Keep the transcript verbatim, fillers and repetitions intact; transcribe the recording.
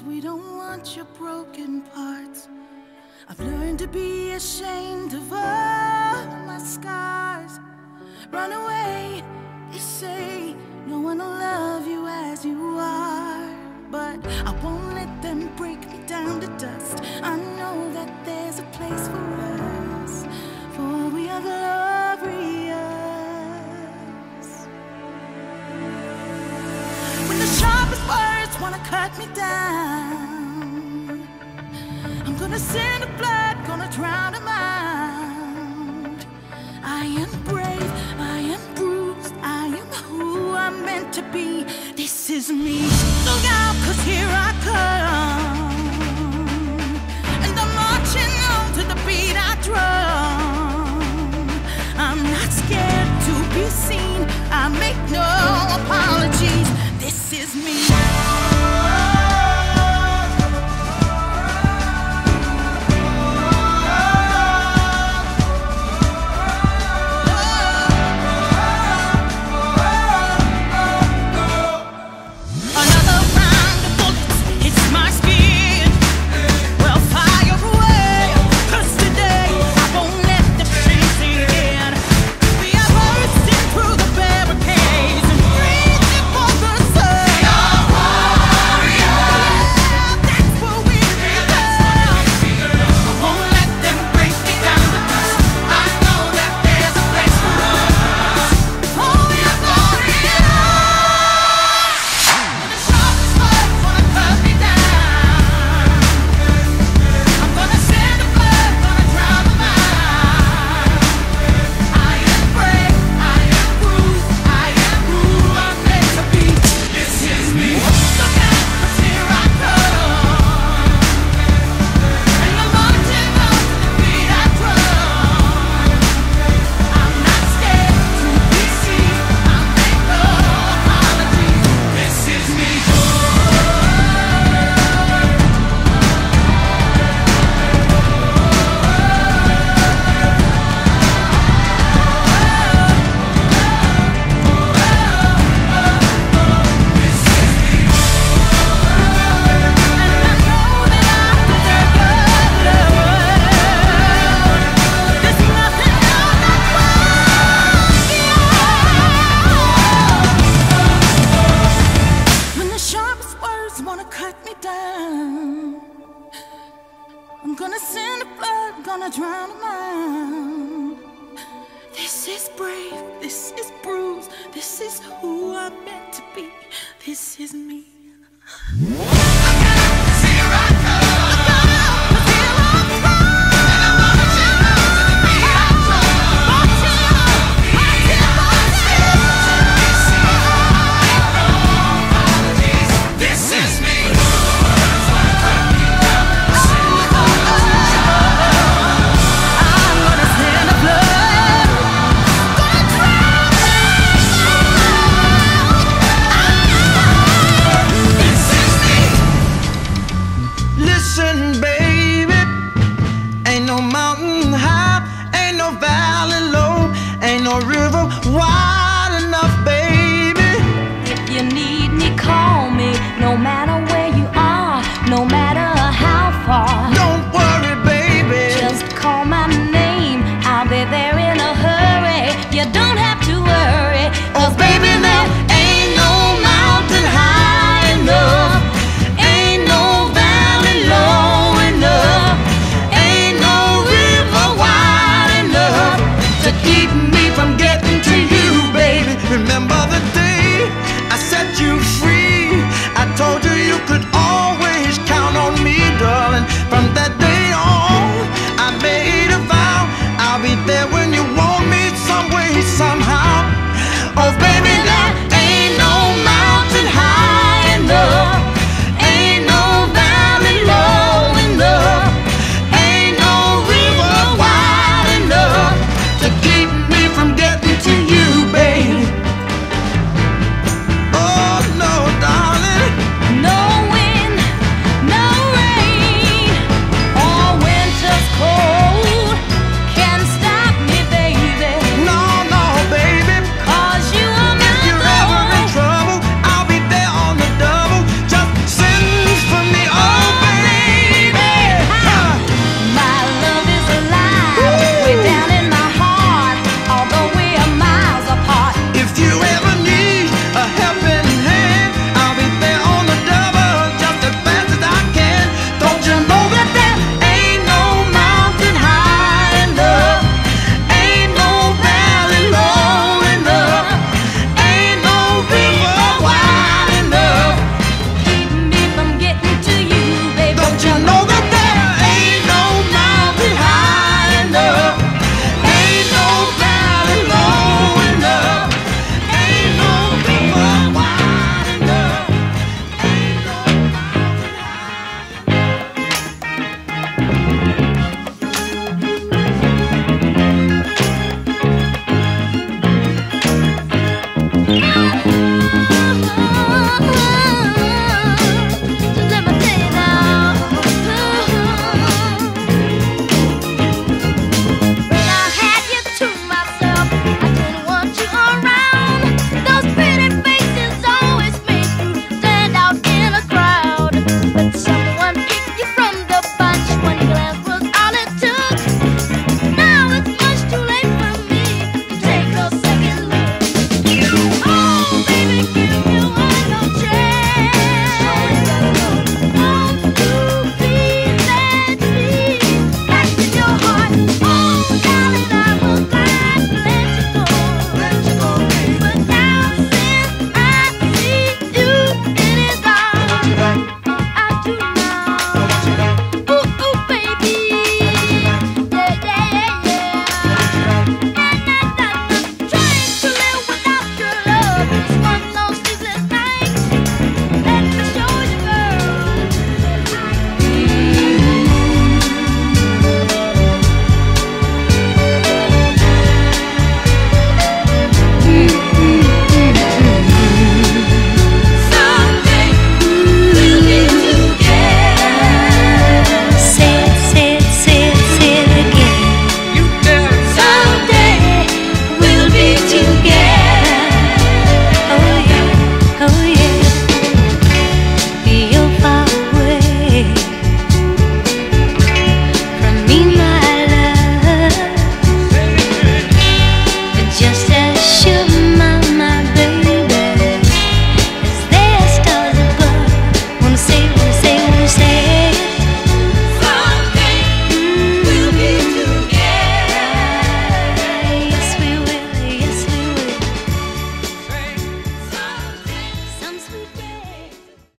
we don't want your broken parts. I've learned to be ashamed of all my scars. Run away, they say, no one will love you as you are. But I won't let them break me down to dust. I know that there's a place for us, for we are glorious. When the sharpest words wanna cut me down, I'm gonna send the blood, gonna drown them out. I am brave, I am bruised, I am who I'm meant to be. This is me. Look out, 'cause here I come, and I'm marching on to the beat I drum. I'm not scared to be seen, I make no apologies. This is me. I'm gonna send the blood, gonna drown them out. This is brave, this is bruised, this is who I'm meant to be. This is me. Listen, baby, ain't no mountain high, ain't no valley low, ain't no river wide enough, baby. If you need me, call me, no matter